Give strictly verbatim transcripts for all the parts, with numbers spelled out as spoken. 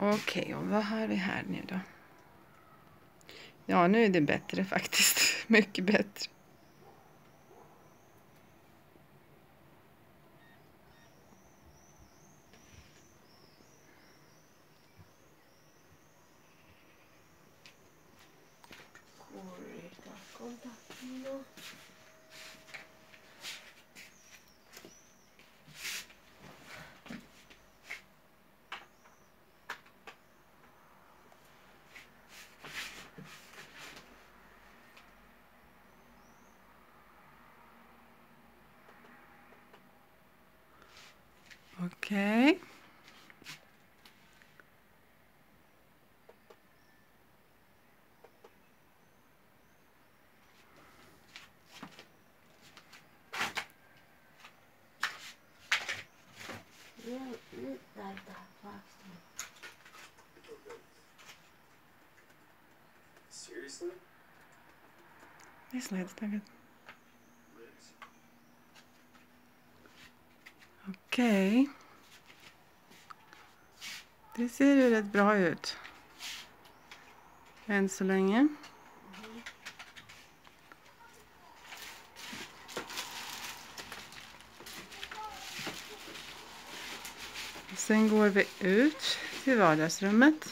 Okej, okay, och vad har vi här nu då? Ja, nu är det bättre faktiskt. Mycket bättre. Okej. Okay. Seriously? This light's not good. Okej. Okay. Det ser ju rätt bra ut. Än så länge. Sen går vi ut till vardagsrummet.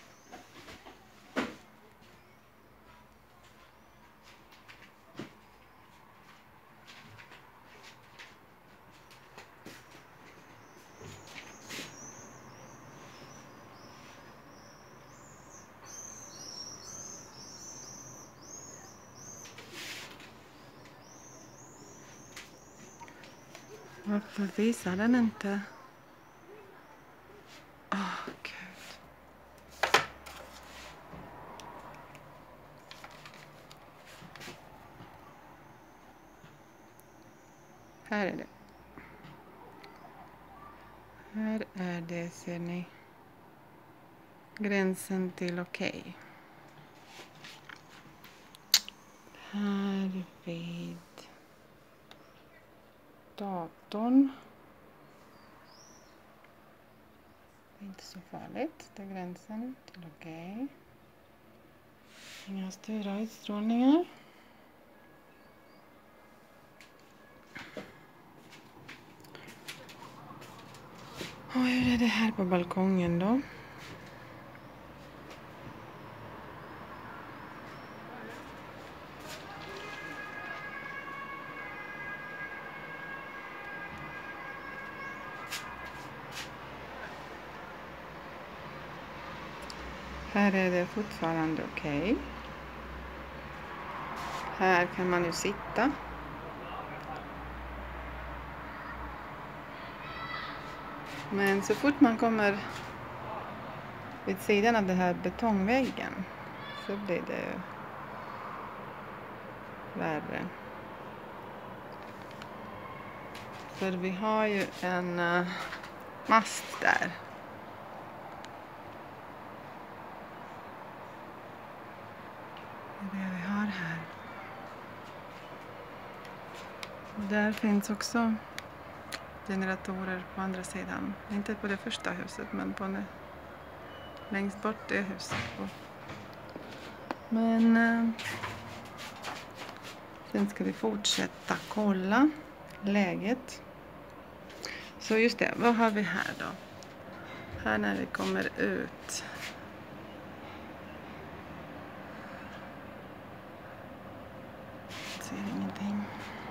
Varför visar den inte? Åh, oh, gud. Här är det. Här är det, ser ni. Gränsen till okej. Okay. Här vid datorn. Det är inte så farligt. Det är gränsen till okej. Okay. Inga stora utstrålningar. Och hur är det här på balkongen då? Här är det fortfarande okej. Okay. Här kan man ju sitta. Men så fort man kommer vid sidan av den här betongväggen så blir det värre. För vi har ju en uh, mast där. Det är det vi har här. Och där finns också generatorer på andra sidan. Inte på det första huset, men på det längst bort det huset. Men uh, sen ska vi fortsätta kolla läget. Så just det, vad har vi här då? Här när vi kommer ut. Jag ser ingenting.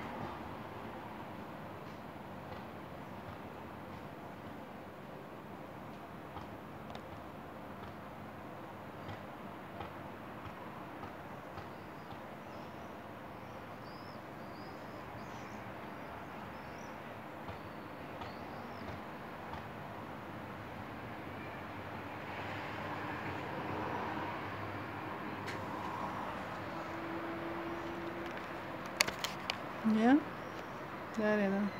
Ja, där är den.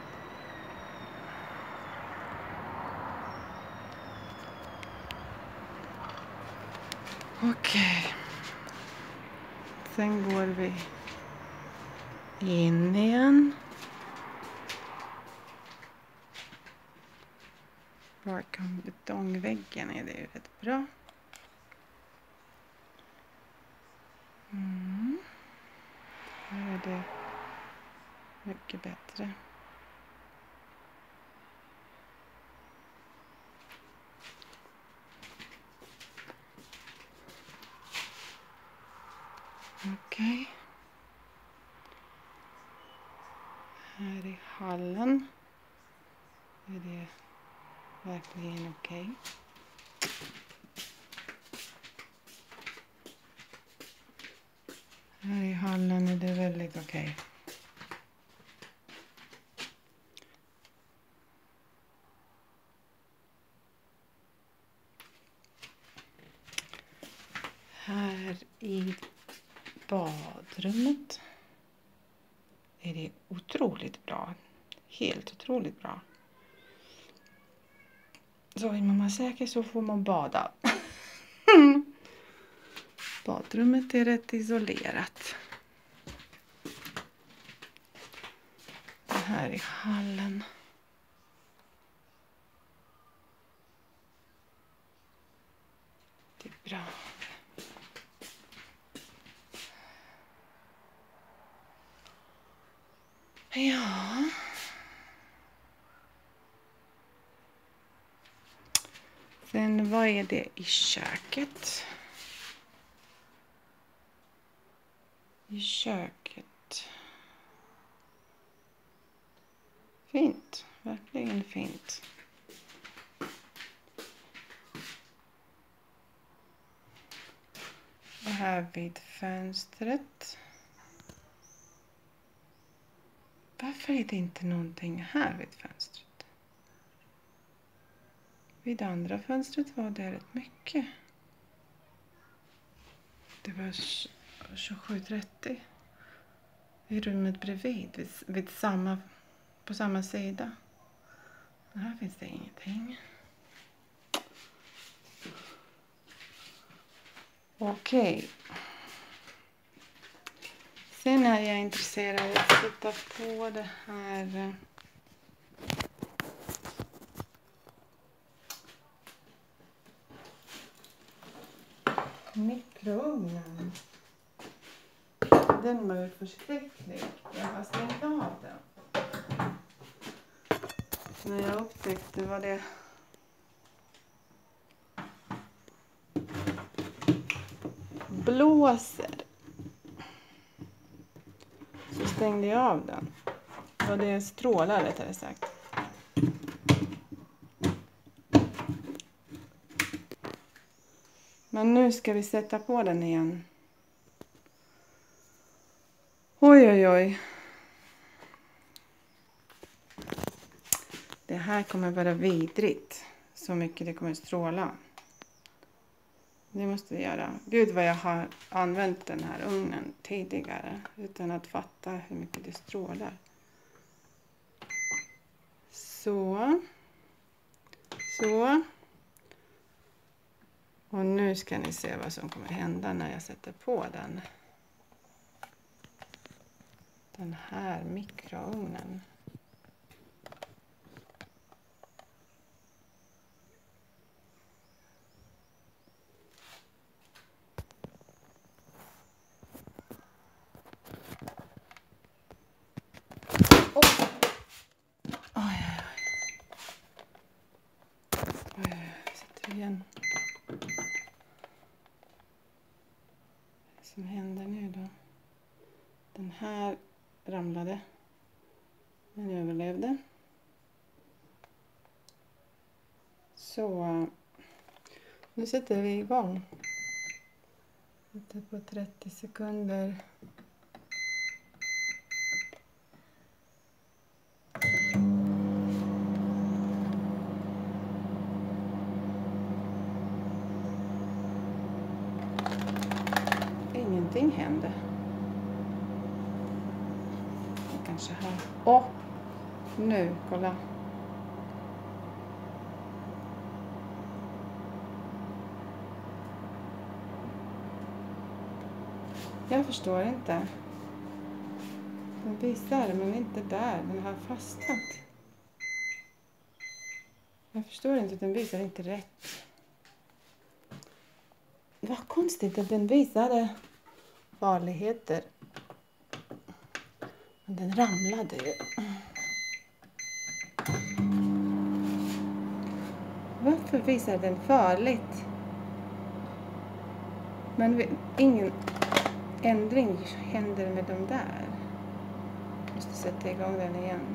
Okej. Sen går vi in igen. bakom betongväggen är det ju rätt bra. Mm. Här är det mycket bättre. Okej. Okay. Här i hallen är det verkligen okej. Okay. Här i hallen är det väldigt okej. Okay. Här i badrummet är det otroligt bra. Helt otroligt bra. Så är man vara säker så får man bada. Badrummet är rätt isolerat. Här i hallen. Det är bra. Ja. Sen vad är det i köket? I köket. Fint. Verkligen fint. Och här vid fönstret. Varför är det inte någonting här vid fönstret? Vid andra fönstret var det rätt mycket. Det var tjugosju trettio. I rummet bredvid. Vid, vid samma, på samma sida. Här finns det ingenting. Okej. Okay. Sen är jag intresserad av att sätta på det här mikrougnen. Den var ju förskräcklig. Jag har stängt av den. När jag upptäckte vad det blåser så stängde jag av den. Vad det strålar rättare sagt. Men nu ska vi sätta på den igen. Oj oj oj. Det här kommer vara vidrigt. Så mycket det kommer stråla. Det måste vi göra. Gud vad jag har använt den här ugnen tidigare. Utan att fatta hur mycket det strålar. Så. Så. Och nu ska ni se vad som kommer hända när jag sätter på den. Den här mikrougnen. Oh. Oj, oj, oj. Oj, oj, jag sitter igen. Vad som händer nu då? Den här ramlade. Den överlevde. Så nu sätter vi igång. Sätter på trettio sekunder. Ingenting hände. Jag kanske här. Åh! Nu, kolla. Jag förstår inte. Den visar men inte där. Den har fastnat. Jag förstår inte att den visar inte rätt. Vad konstigt att den visade farligheter. Men den ramlade ju. Varför visar den farligt? Men ingen ändring händer med de där. Jag måste sätta igång den igen.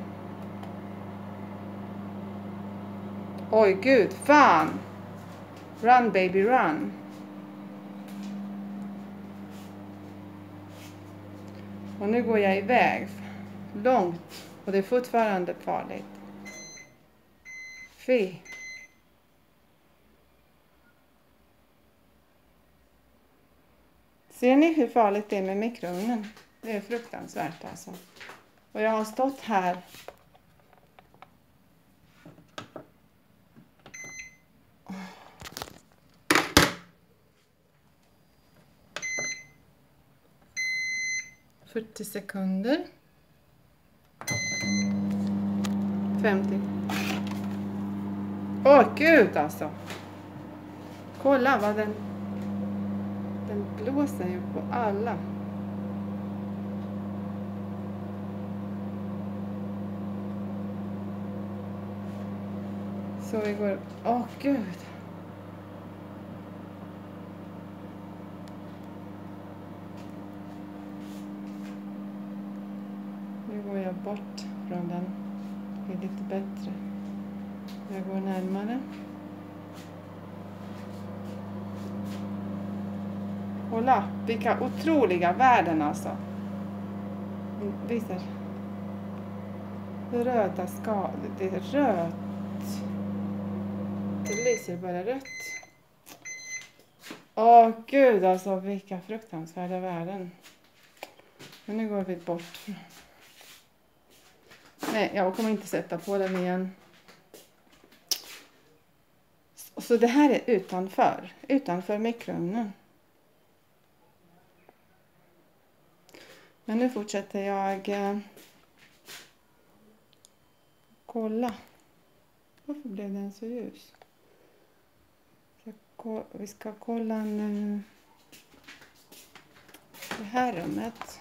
Oj gud, fan! Run baby run. Och nu går jag iväg. Långt. Och det är fortfarande farligt. Fy. Ser ni hur farligt det är med mikrougnen? Det är fruktansvärt alltså. Och jag har stått här. fyrtio sekunder. femtio. Åh oh, gud alltså. Kolla vad den den blåser ju på alla. Så vi går. Åh oh, gud. Nu går jag bort från den. Det är lite bättre. Jag går närmare. Kolla, vilka otroliga värden alltså. Visar. Röda skador. Det är rött. Det lyser bara rött. Åh gud alltså, vilka fruktansvärda värden. Men nu går vi bort. Nej, jag kommer inte sätta på den igen. Så det här är utanför. Utanför mikrougnen. Men nu fortsätter jag eh, kolla. Varför blev den så ljus? Så, vi ska kolla nu det här rummet.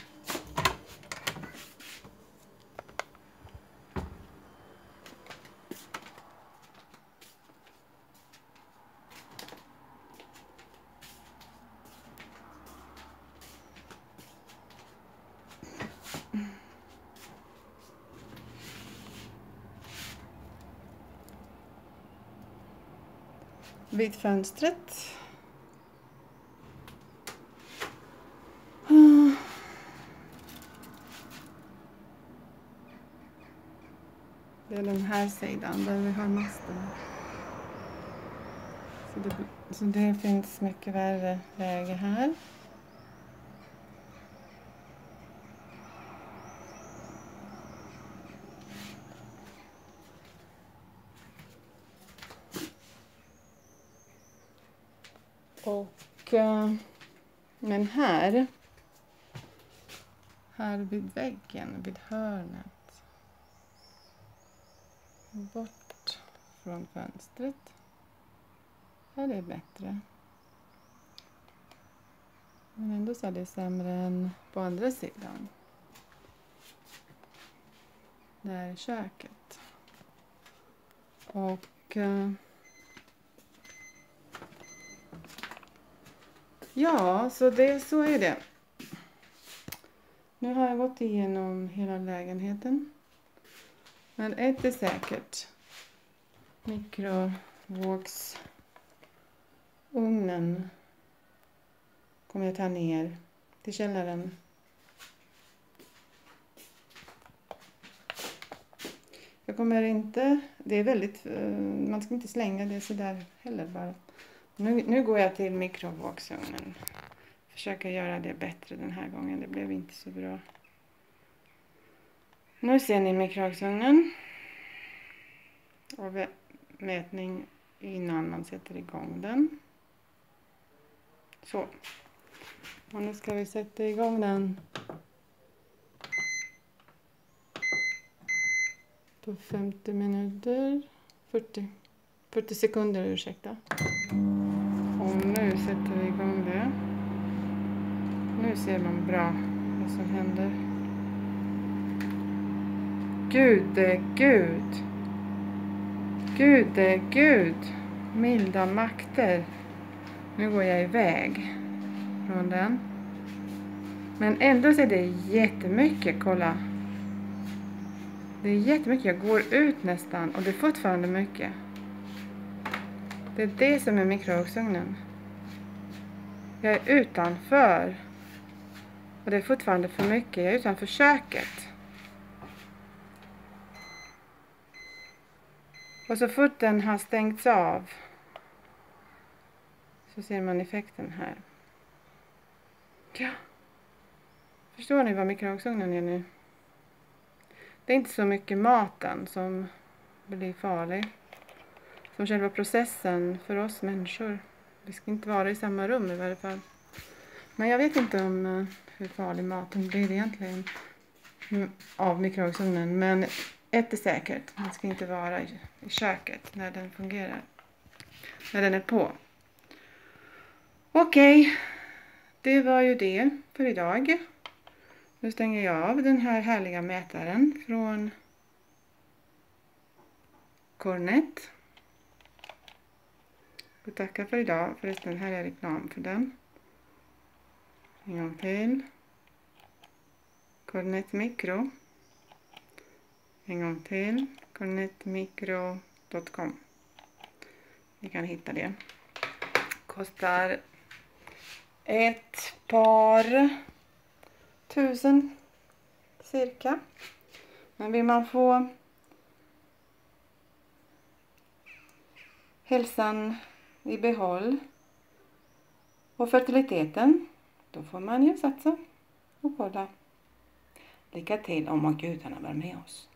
Vid fönstret. Det är den här sidan där vi har masten. Så det, så det finns mycket värre läge här. Och men här här vid väggen, vid hörnet, bort från fönstret, här är det bättre, men ändå så är det sämre än på andra sidan. Det är köket. Och ja, så det så är det. Nu har jag gått igenom hela lägenheten. Men ett är säkert. Mikrovågsugnen kommer jag ta ner till källaren. Jag kommer inte, det är väldigt, man ska inte slänga det så där heller bara. Nu, nu går jag till mikrovågsugnen. Försöker göra det bättre den här gången. Det blev inte så bra. Nu ser ni mikrovågsugnen. Och mätning innan man sätter igång den. Så. Och nu ska vi sätta igång den. På femtio minuter. fyrtio, fyrtio sekunder, ursäkta. Och nu sätter vi igång det. Nu ser man bra vad som händer. Gud, Gud. Gud, Gud. Milda makter. Nu går jag iväg från den. Men ändå så är det jättemycket, kolla. Det är jättemycket, jag går ut nästan och det är fortfarande mycket. Det är det som är mikrovågsugnen. Jag är utanför. Och det är fortfarande för mycket, jag är utanför köket. Och så fort den har stängts av så ser man effekten här. Ja. Förstår ni vad mikrovågsugnen är nu? Det är inte så mycket maten som blir farlig. Som själva processen för oss människor. Vi ska inte vara i samma rum i varje fall. Men jag vet inte om uh, hur farlig maten blir egentligen av mikrovågsugnen. Men ett är säkert. Man ska inte vara i, i köket när den fungerar. När den är på. Okej. Okay. Det var ju det för idag. Nu stänger jag av den här härliga mätaren från Kornet. Och tackar för idag. Förresten, här är reklam för den. En gång till. Kornet Mikro. En gång till. kornetmikro punkt com. Ni kan hitta det. Kostar ett par tusen cirka. Men vill man få hälsan i behåll och fertiliteten, då får man ju satsa och kolla. Lycka till om och gudarna var med oss.